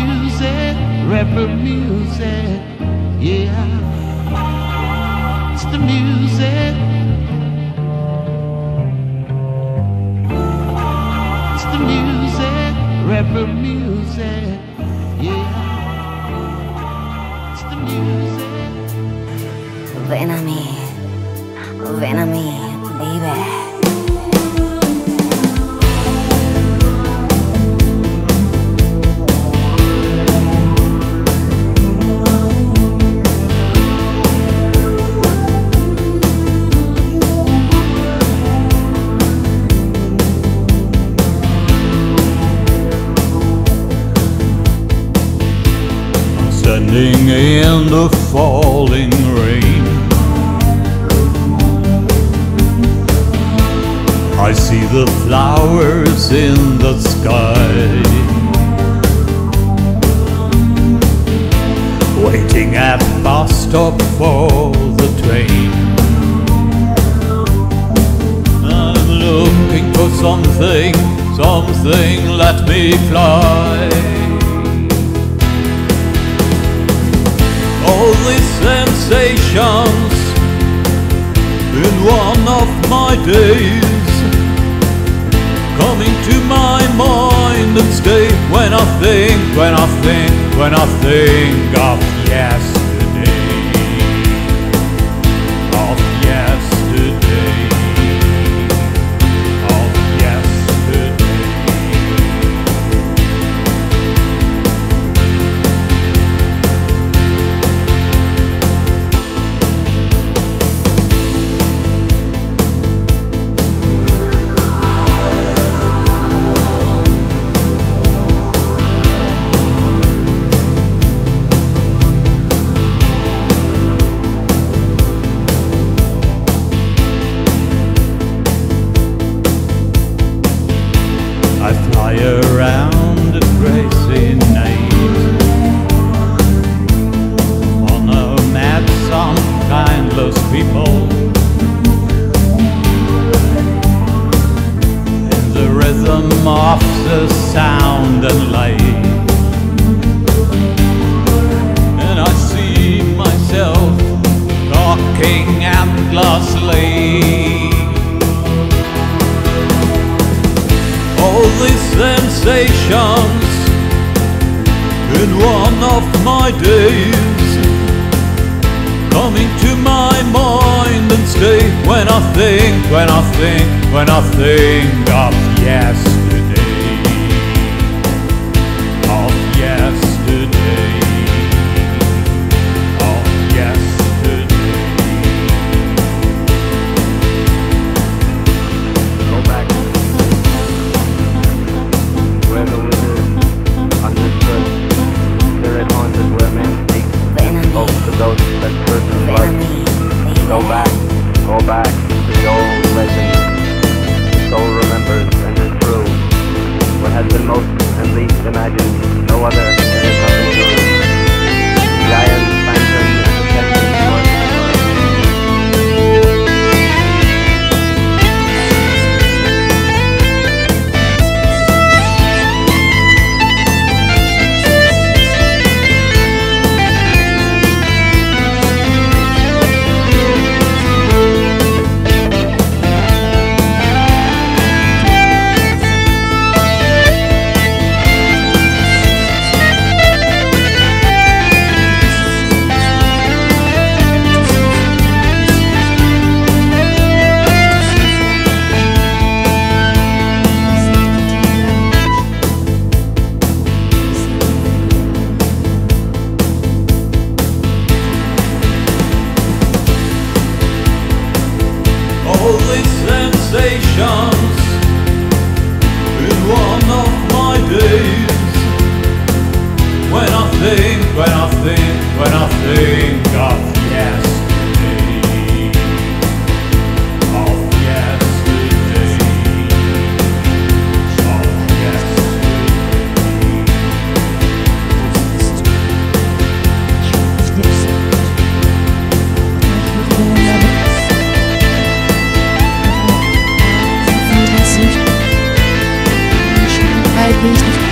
music, rebel music, yeah. It's the music. It's the music, rebel music, yeah. It's the music. Ven a mí, baby. Standing in the falling rain, I see the flowers in the sky, waiting at bus stop for the train. I'm looking for something, let me fly. All these sensations in one of my days, coming to my mind and stay when I think of yesterday, of yesterday, of yesterday. I fly around a crazy night on a mad, some kindless people, in the rhythm of the sound and light, and I see myself talking endlessly. All these sensations in one of my days, coming to my mind and stay when I think of yesterday, of yesterday, of yesterday. Go back where the wizard understood, spirit-haunted where men speak and spoke to those that curse and blood. Go back to the old legend. The soul remembers and is true. What has been most and least imagined, no other there is nothing true. Giant, phantom, and the testing blood. All these sensations in one of my days, when I think of yesterday, of yesterday, of Nicht